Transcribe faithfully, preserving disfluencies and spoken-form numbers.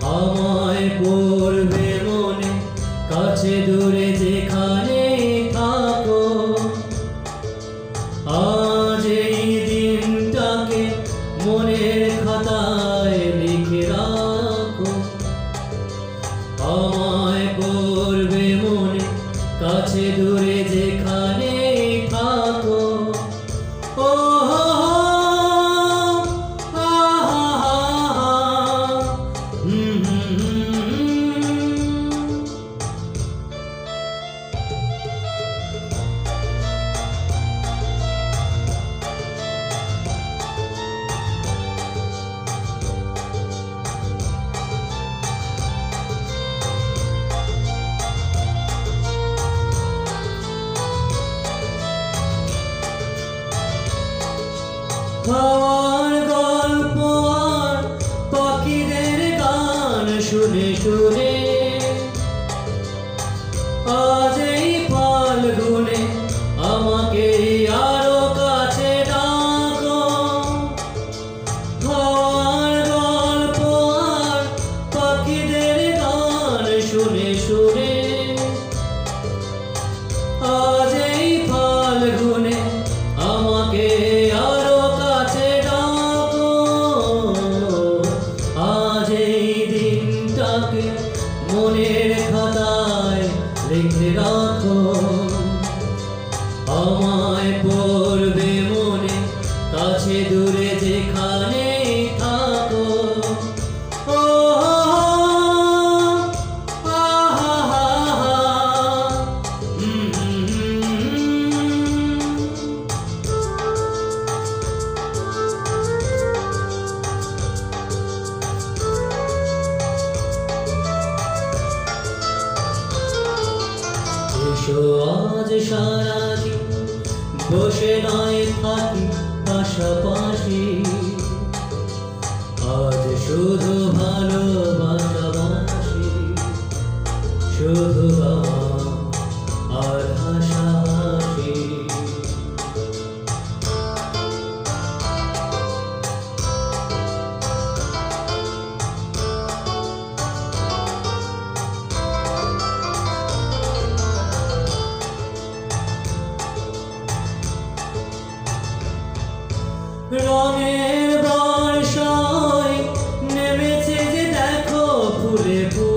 আমায় পড়বে মনে কাছে দূরে যেখানে থাকো আজ এই দিনটাকে মনের খাতায় লিখে রাখো আমায় পড়বে মনে কাছে দূরে যেখানে থাকো ও হাওয়ার গল্প আর পাখিদের গান শুনে শুনে আজ এই ফাল্গুনে আমাকে আরো কাছে ডাকো হাওয়ার গল্প আর পাখিদের গান শুনে শুনে আজ এই ফাল্গুনে আমাকে আরো কাছে ডাকো আজ এই দিনটাকে মনের খাতায় লিখে রাখো আমায় পড়বে মনে কাছে দূরে যেখানে থাকো ও এসো আজ সারাদিন বসে নয় থাকি পাশাপাশি আজ শুধু ভালোবাসাবাসি শুধু গান আর হাসাহাসি রঙের বর্ষায় নেমেছে যে দেখো ফুলে ফুলে